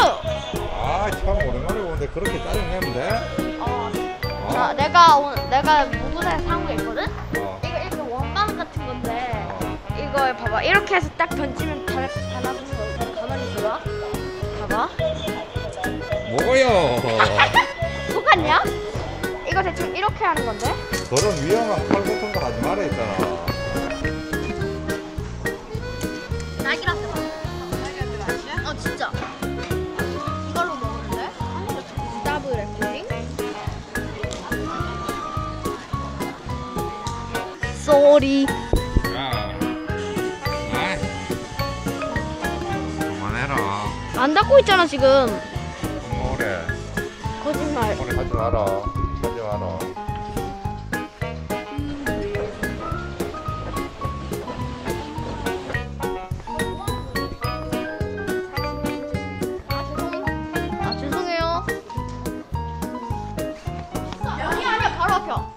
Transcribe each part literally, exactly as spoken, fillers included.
아, 참 오랜만에 보는데 그렇게 짜증내면 돼? 어. 어? 자, 내가 오늘 내가 무구사에 산 게 있거든. 어. 이거 이렇게 원빵 같은 건데 어. 이거 봐봐. 이렇게 해서 딱 던지면 달 달아주는 거 가만히 있어봐. 봐봐. 뭐요? 속았냐? 이거 대충 이렇게 하는 건데. 그런 위험한 칼 같은 거 하지 말아 했잖아. 딸기라떼 맛. 딸기라떼 맛이야? 어 진짜. 이걸로 먹는데? 더블 래핑. 쏘리. 야, 아, 그만해라. 안 닫고 있잖아 지금. 뭐래? 거짓말. 뭐래 하지 마라. 하지 마라. 아 죄송해요. 여기 아니야 바로 앞이야.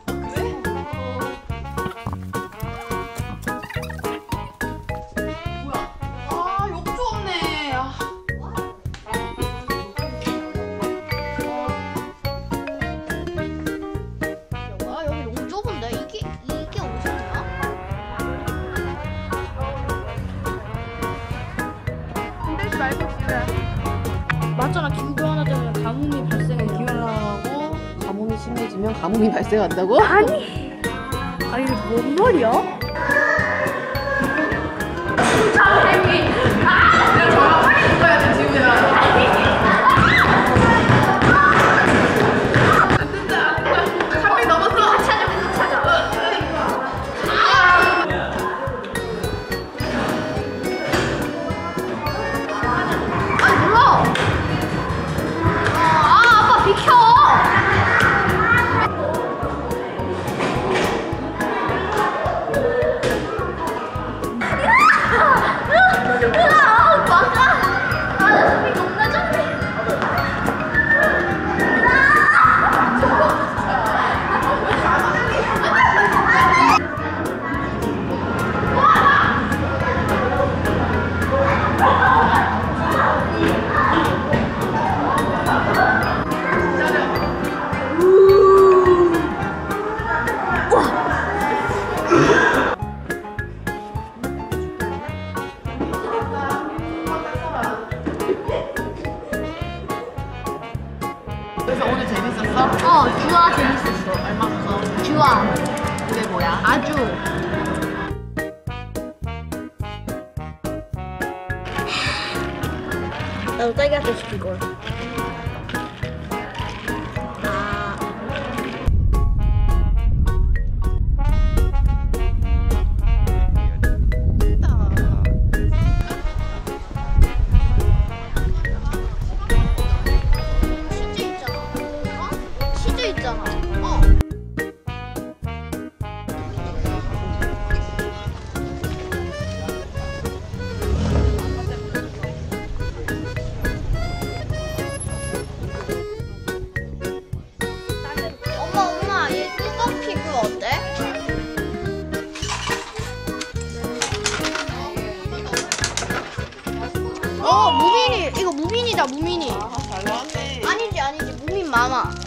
아, 욕조 없네. 아. 아 여기 너무 좁은데 이게 이게 어디냐? 흔들지 말고 집에. 맞잖아 기후 변화 때문에 가뭄이 발생해. 기울어가고 가뭄이 심해지면 가뭄이 발생한다고? 아니 아니 이게 뭔 말이야? 그래서 오늘 재밌었어? 어 주아 재밌었어. 얼마큼? 주아 그게 뭐야? 아주. 나도 딸기한테 시킬 걸. 아. 치즈 있잖아. 어? 치즈 있잖아. 어. 엄마 엄마 얘 뚜껑 피부 어때? 어 무민이 이거 무민이다 무민이. 아, 잘 나왔네. 아니지 아니지 무민 마마.